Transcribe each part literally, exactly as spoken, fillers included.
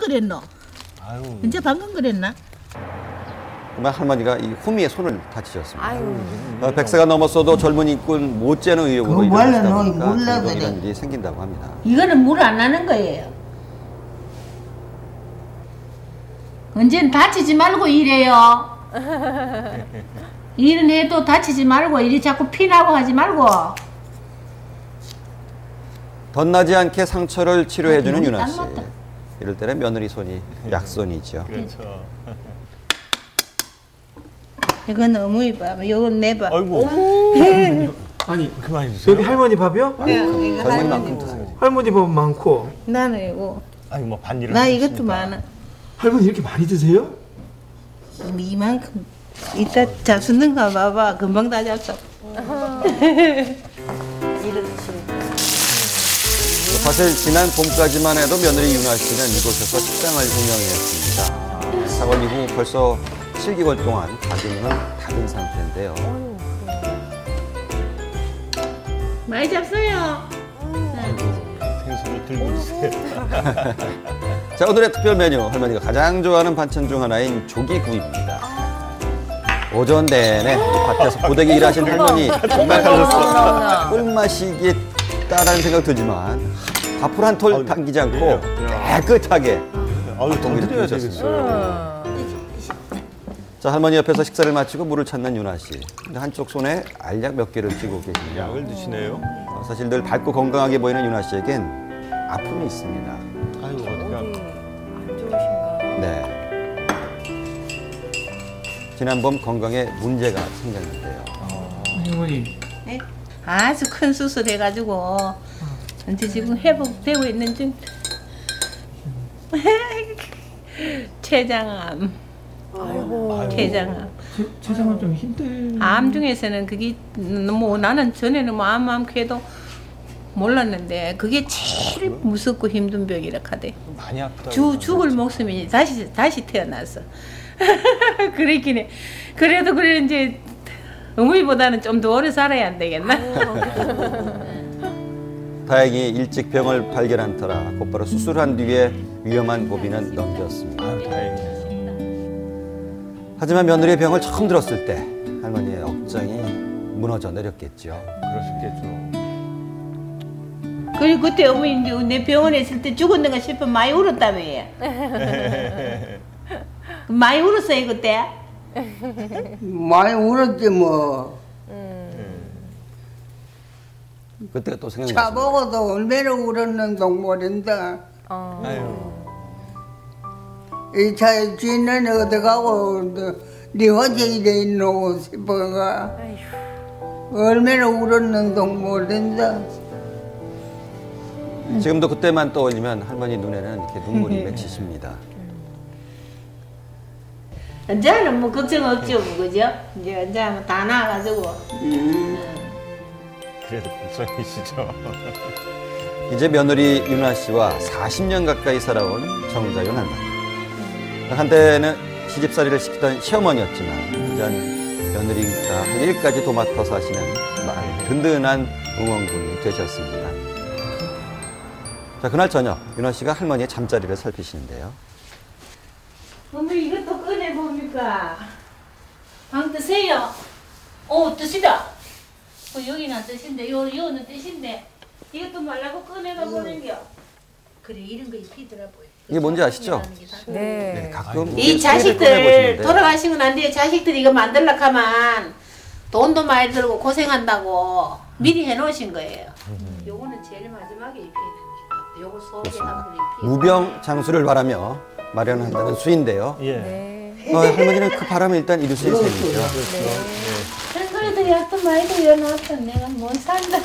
그랬노? 아유. 이제 방금 그랬나? 정말 할머니가 이 호미에 손을 다치셨습니다. 어, 백 세가 넘었어도 젊은 일꾼 못지않은 의욕으로 일하시다 보니까 종종 이런 일이 생긴다고 합니다. 이거는 물 안 나는 거예요. 언젠 다치지 말고 일해요. 일은 해도 다치지 말고 이리 자꾸 피나고 하지 말고. 덧나지 않게 상처를 치료해주는 아, 윤아 씨. 닮았다. 이럴 때는 며느리 손이 약손이죠. 그렇죠. 이건 어머니 밥, 이건 내 밥. 아이고. 아니 그만 주세요. 여기 할머니 밥이요? 네, 이거 할머니만큼 할머니 드세요. 할머니 밥 많고 나는 이거. 아니 뭐 반일을 나 하셨으니까. 이것도 많아. 할머니 이렇게 많이 드세요? 이만큼. 이따 잡수는 거 봐봐. 금방 다 잡숴. 사실 지난 봄까지만 해도 며느리 윤아 씨는 이곳에서 식당을 운영했습니다. 사월 이후 벌써 칠 개월 동안 가게문은 닫은 상태인데요. 많이 잡숴요. 생수를 들고 있어요. 자, 오늘의 특별 메뉴, 할머니가 가장 좋아하는 반찬 중 하나인 조기구이입니다. 오전 내내 밭에서 고되게 일하신 할머니 정말 꿀맛이겠다라는 생각 들지만 밥풀 한 톨 당기지 않고 깨끗하게 아유 동기를 던드려야 펴셨습니다. 되겠어요. 자, 할머니 옆에서 식사를 마치고 물을 찾는 윤아 씨. 근데 한쪽 손에 알약 몇 개를 쥐고 계십니다. 약을 드시네요. 어, 사실 늘 밝고 건강하게 보이는 윤아 씨에겐 아픔이 있습니다. 아유 어디가. 네. 지난 봄 건강에 문제가 생겼는데요. 할머니 네? 아주 큰 수술 해가지고 현재 지금 회복되고 있는 중. 췌장암. 아이고. 췌장암. 세상은 좀 힘들. 암 중에서는 그게 뭐 나는 전에는 뭐 암, 암 쾌도 몰랐는데 그게 제일 무섭고 힘든 병이라 하대. 많이 아프다. 주 죽을 목숨이 다시 다시 태어났어. 그렇긴 해. 그래도 그래 이제 어머니보다는 좀 더 오래 살아야 안 되겠나? 다행히 일찍 병을 발견한 터라 곧바로 수술한 뒤에 위험한 고비는 넘겼습니다. 아유 다행이네요. 하지만 며느리의 병을 처음 들었을 때 할머니의 억장이 무너져 내렸겠죠. 그러셨겠죠. 그리고 그때 어머니 이제 내 병원에 있을 때 죽었는가 싶어 많이 울었다며. 많이 울었어요 그때? 많이 울었지 뭐. 그때가 또 차 생각났습니다. 보고도 얼마나 울었는지 모른다. 아유. 이 차에 주인은 어디 가고 네 혼자 이래 있노 싶어가 얼마나 울었는지 모른다. 지금도 그때만 떠올리면 할머니 눈에는 이렇게 눈물이 맺히십니다. 이제는 뭐 걱정 없죠, 뭐, 그죠? 이제 이제 뭐 다 나아가지고. 그래도 걱정이시죠. 이제 며느리 윤아 씨와 사십 년 가까이 살아온 정자윤 할머니. 한때는 시집살이를 시키던 시어머니였지만 이젠 며느리가 할 일까지 도맡아서 하시는 든든한 응원군이 되셨습니다. 자, 그날 저녁 윤아 씨가 할머니의 잠자리를 살피시는데요. 어머니 이것도 꺼내 봅니까? 방 드세요. 오 뜻이다. 어, 여기는 뜻인데 요 요는 뜻인데 이것도 말라고 꺼내가 보는겨. 그래 이런 거 입히더라 보여. 이게 뭔지 아시죠? 네. 네, 가끔 이 자식들 돌아가시고 난 뒤에 자식들이 이거 만들려고 하면 돈도 많이 들고 고생한다고 미리 해놓으신 거예요. 요거는 제일 마지막에 입혀야 됩니다. 요거 속에 한번 입히고. 무병 장수를 바라며 마련한다는 수인데요. 예. 네. 어, 할머니는 그 바람을 일단 이룰 수 있는 셈이죠. 그래도 약도 많이 들여놨다. 내가 못 산다.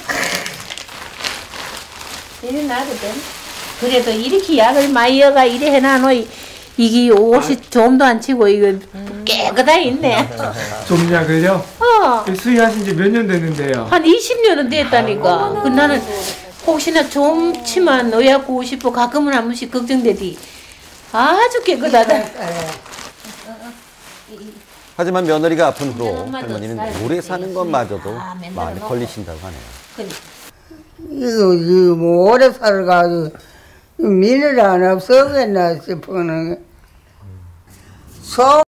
이래 놔거든. 그래도 이렇게 약을 많이 여가 이래 해놔놓 이게 옷이 좀도 안 치고 이거 깨끗하게 있네. 좀 약을요? 어. 수의하신 지 몇 년 됐는데요? 한 이십 년은 됐다니까. 그 나는 혹시나 좀 치만 의약고 싶어 가끔은 한 번씩 걱정되디. 아주 깨끗하다. 하지만 며느리가 아픈 후로 엄마도 할머니는 살 오래 있지. 사는 것마저도 아, 맨날 마음에 먹어. 걸리신다고 하네요. 그러니까. 이거, 이거 뭐 오래 살아가지고 미늘 안 없어겠나 싶어는 소